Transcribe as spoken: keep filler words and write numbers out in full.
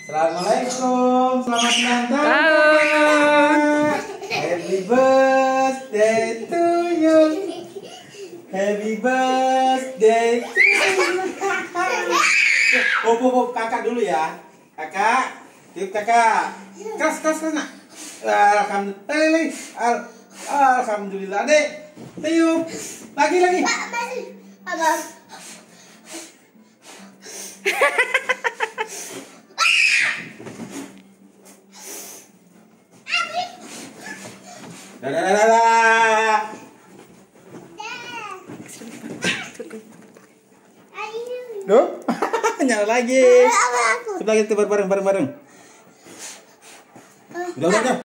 Assalamualaikum, selamat ulang tahun. Happy birthday to you. Happy birthday to you. Pop, pop, pop, kakak dulu ya. Kakak, tiup kakak. Keras, keras, keras nak. Alhamdulillah, alhamdulillah dek. Tiup, lagi lagi. Dadah, dadah, dadah. Duh, nyala lagi. Coba kita bareng, bareng, bareng. Udah, udah, udah.